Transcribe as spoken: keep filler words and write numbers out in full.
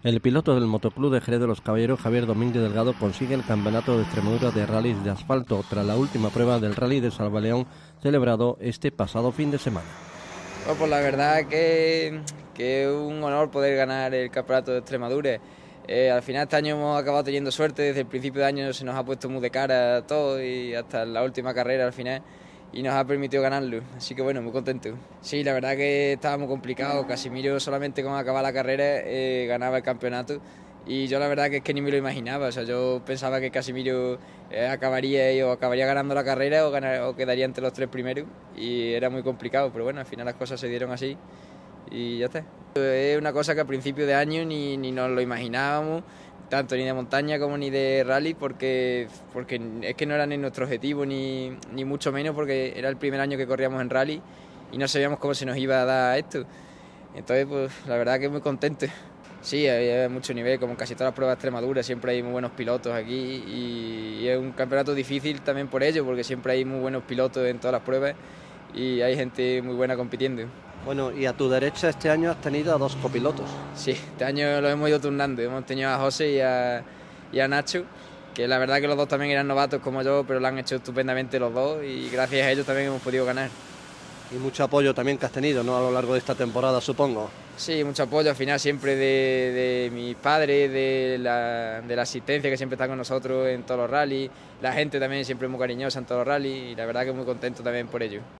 El piloto del Motoclub de Jerez de los Caballeros, Javier Domínguez Delgado, consigue el Campeonato de Extremadura de Rallys de Asfalto tras la última prueba del Rally de Salvaleón celebrado este pasado fin de semana. Bueno, pues la verdad que, que es un honor poder ganar el Campeonato de Extremadura. Eh, al final este año hemos acabado teniendo suerte, desde el principio de año se nos ha puesto muy de cara todo y hasta la última carrera al final y nos ha permitido ganarlo, así que bueno, muy contento. Sí, la verdad que estaba muy complicado, Casimiro solamente con acabar la carrera eh, ganaba el campeonato y yo la verdad que es que ni me lo imaginaba, o sea, yo pensaba que Casimiro eh, acabaría o acabaría ganando la carrera o, ganar, o quedaría entre los tres primeros y era muy complicado, pero bueno, al final las cosas se dieron así y ya está. Es una cosa que a principio de año ni, ni nos lo imaginábamos, tanto ni de montaña como ni de rally, porque, porque es que no era ni nuestro objetivo, ni, ni mucho menos, porque era el primer año que corríamos en rally y no sabíamos cómo se nos iba a dar esto. Entonces, pues la verdad que muy contento. Sí, hay mucho nivel, como en casi todas las pruebas de Extremadura, siempre hay muy buenos pilotos aquí y es un campeonato difícil también por ello, porque siempre hay muy buenos pilotos en todas las pruebas y hay gente muy buena compitiendo. Bueno, y a tu derecha este año has tenido a dos copilotos. Sí, este año los hemos ido turnando, hemos tenido a José y a, y a Nacho, que la verdad que los dos también eran novatos como yo, pero lo han hecho estupendamente los dos y gracias a ellos también hemos podido ganar. Y mucho apoyo también que has tenido, ¿no?, a lo largo de esta temporada, supongo. Sí, mucho apoyo al final siempre de, de mis padres, de la, de la asistencia que siempre está con nosotros en todos los rallies, la gente también siempre muy cariñosa en todos los rallies y la verdad que muy contento también por ello.